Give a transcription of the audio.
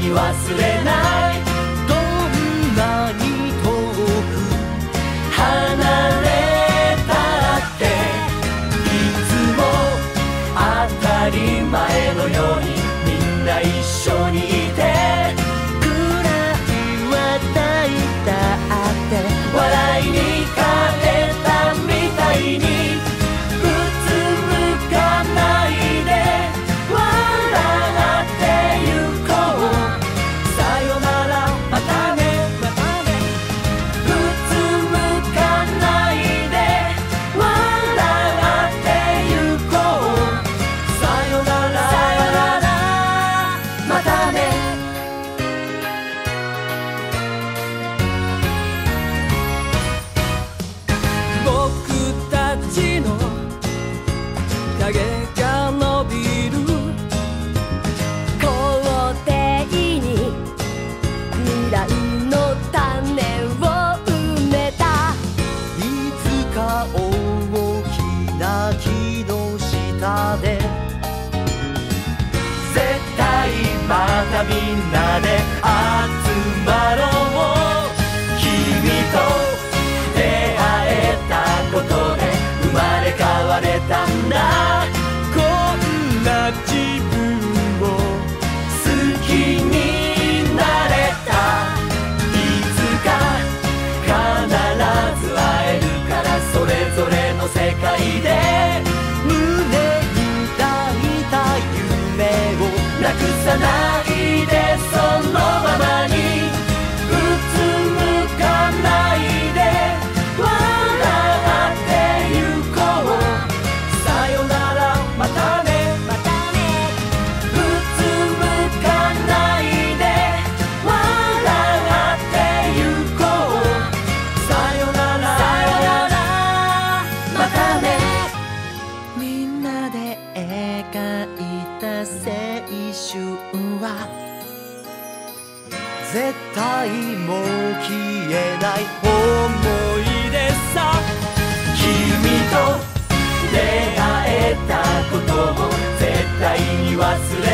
に忘れない。 どんなに遠く離れたっていつも当たり前のようにみんな一緒にいて、 くらいは抱いたって笑いに変えたみたいにうつむかないで笑ってゆこう。さよならまたねまたね。うつむかないで笑ってゆこう。さよならさよならまたね。 僕たちの影が伸びる校庭に未来の種を埋めた。 いつか大きな木の下で絶対またみんなで集まろう。君と出会えたことで生まれ変われたんだ。 こんな自分を好きになれた。いつか必ず会えるから、それぞれの世界で胸に抱いた夢をなくさないでそのままに。うつむかないで笑ってゆこう。さよならまたねまたね。うつむかないで笑ってゆこう。さよならさよならまたね。 みんなで描いた青春は絶対もう消えない思い出さ。 君と出会えたことを絶対に忘れ